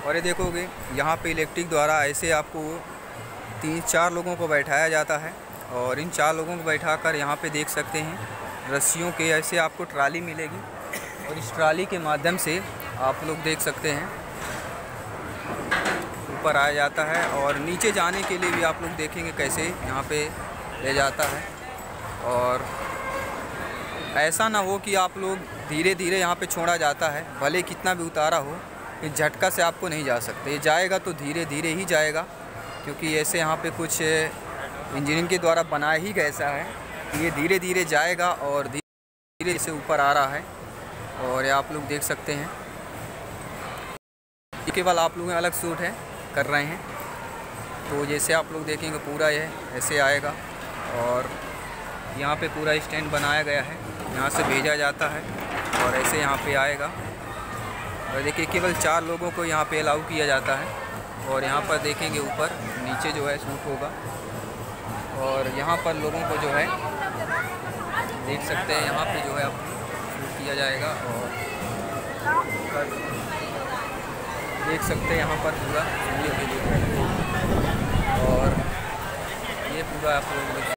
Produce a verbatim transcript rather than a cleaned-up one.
और ये देखोगे यहाँ पे इलेक्ट्रिक द्वारा ऐसे आपको तीन चार लोगों को बैठाया जाता है और इन चार लोगों को बैठाकर यहाँ पे देख सकते हैं रस्सियों के ऐसे आपको ट्राली मिलेगी और इस ट्राली के माध्यम से आप लोग देख सकते हैं ऊपर आया जाता है और नीचे जाने के लिए भी आप लोग देखेंगे कैसे यहाँ पे ले जाता है। और ऐसा ना हो कि आप लोग धीरे धीरे यहाँ पे छोड़ा जाता है, भले कितना भी उतारा हो इस झटका से आपको नहीं जा सकते। ये जाएगा तो धीरे धीरे ही जाएगा, क्योंकि ऐसे यहाँ पे कुछ इंजीनियरिंग के द्वारा बनाया ही कैसा है कि ये धीरे धीरे जाएगा और धीरे धीरे से ऊपर आ रहा है। और ये आप लोग देख सकते हैं ये केवल आप लोग अलग शूट है कर रहे हैं। तो जैसे आप लोग देखेंगे पूरा ये ऐसे आएगा और यहाँ पे पूरा स्टैंड बनाया गया है, यहाँ से भेजा जाता है और ऐसे यहाँ पे आएगा। और देखिए केवल चार लोगों को यहाँ पे अलाउ किया जाता है और यहाँ पर देखेंगे ऊपर नीचे जो है शूट होगा और यहाँ पर लोगों को जो है देख सकते हैं यहाँ पे जो है आप शूट किया जाएगा। और देख सकते हैं यहाँ पर पूरा और ये पूरा आप लोग